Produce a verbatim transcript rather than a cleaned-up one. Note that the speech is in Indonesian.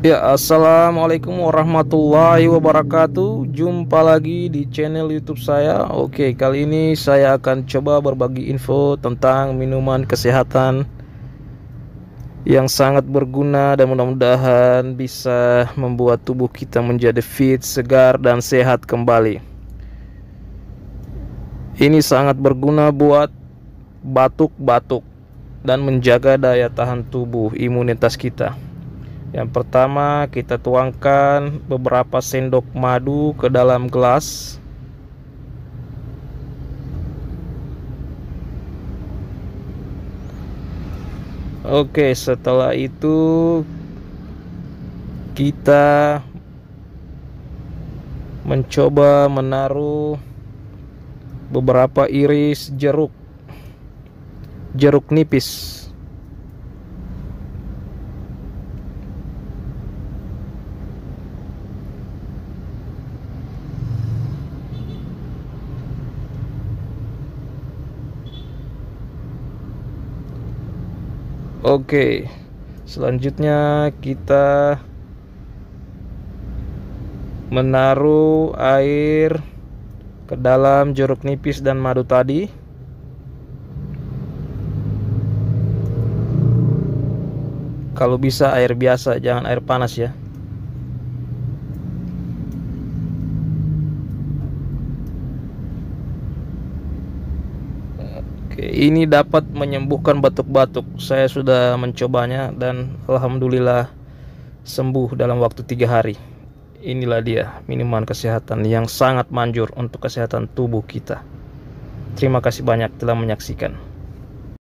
Ya, assalamualaikum warahmatullahi wabarakatuh. Jumpa lagi di channel YouTube saya. Oke, kali ini saya akan coba berbagi info tentang minuman kesehatan yang sangat berguna dan mudah-mudahan bisa membuat tubuh kita menjadi fit, segar, dan sehat kembali. Ini sangat berguna buat batuk-batuk dan menjaga daya tahan tubuh, imunitas kita. Yang pertama, kita tuangkan beberapa sendok madu ke dalam gelas. Oke, setelah itu kita mencoba menaruh beberapa iris jeruk jeruk nipis. Oke, selanjutnya kita menaruh air ke dalam jeruk nipis dan madu tadi. Kalau bisa air biasa, jangan air panas ya. Oke, ini dapat menyembuhkan batuk-batuk. Saya sudah mencobanya dan alhamdulillah sembuh dalam waktu tiga hari. Inilah dia minuman kesehatan yang sangat manjur untuk kesehatan tubuh kita. Terima kasih banyak telah menyaksikan.